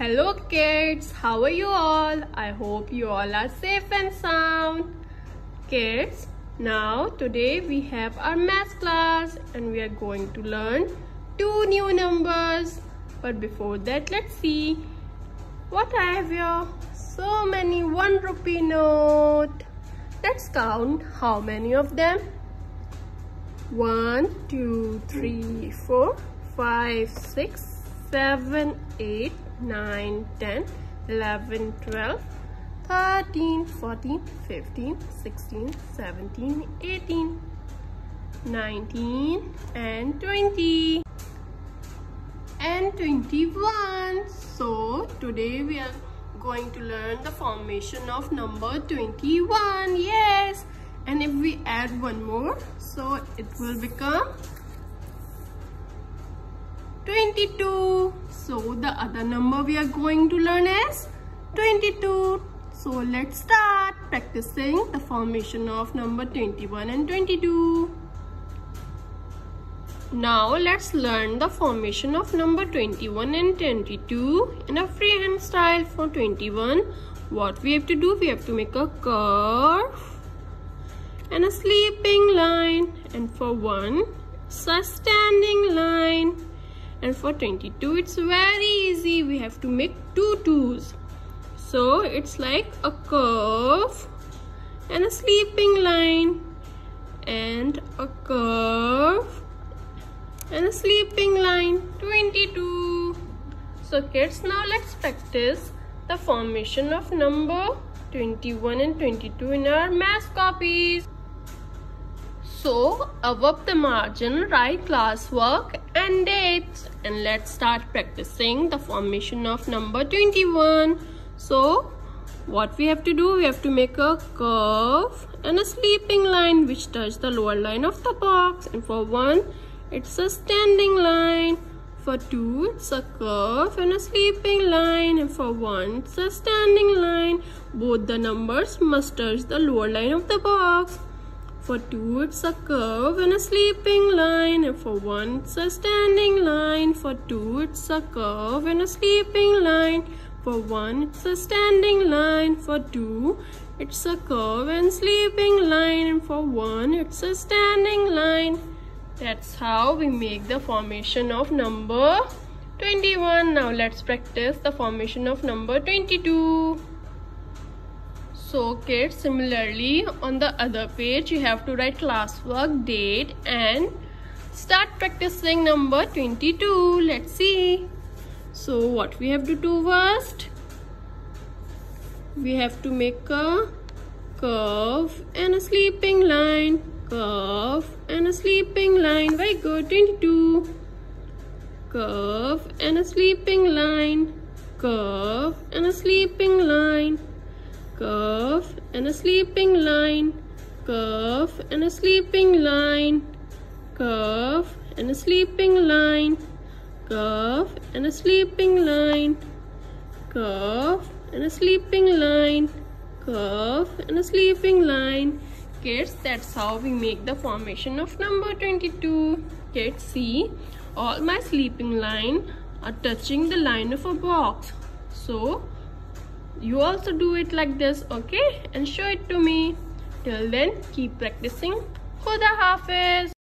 Hello kids, how are you all? I hope you all are safe and sound. Kids, now today we have our math class and we are going to learn two new numbers. But before that, let's see what I have here. So many 1 rupee note. Let's count how many of them. 1, 2, 3, 4, 5, 6, 7, 8, 9, 10, 11, 12, 13, 14, 15, 16, 17, 18, 19 and 20 and 21. So today we are going to learn the formation of number 21. Yes, and if we add one more, so it will become 22. So the other number we are going to learn is 22. So let's start practicing the formation of number 21 and 22. Now let's learn the formation of number 21 and 22 in a freehand style. For 21, what we have to do, we have to make a curve and a sleeping line, and for 1 it's a standing line, and for 22 it's very easy, we have to make two twos. So it's like a curve and a sleeping line and a curve and a sleeping line. 22. So kids, now let's practice the formation of number 21 and 22 in our math copies. So above the margin, write classwork and dates, and let's start practicing the formation of number 21. So what we have to do, we have to make a curve and a sleeping line which touch the lower line of the box, and for 1 it's a standing line, for 2 it's a curve and a sleeping line, and for 1 it's a standing line. Both the numbers must touch the lower line of the box. For 2 it's a curve and a sleeping line, and for 1 it's a standing line. For 2 it's a curve and a sleeping line. For 1 it's a standing line. For 2 it's a curve and sleeping line, and for 1 it's a standing line. That's how we make the formation of number 21. Now let's practice the formation of number 22. So kids, similarly on the other page you have to write classwork, date, and start practicing number 22. Let's see. So what we have to do first, we have to make a curve and a sleeping line, curve and a sleeping line. Very good. 22. Curve and a sleeping line, curve and a sleeping line, curve and a sleeping line, curve and a sleeping line, curve and a sleeping line, curve and a sleeping line, curve and a sleeping line, curve and a sleeping line. Kids, that's how we make the formation of number 22. Kids, see, all my sleeping line are touching the line of a box. So you also do it like this, okay, and show it to me. Till then, keep practicing. Khuda Hafiz.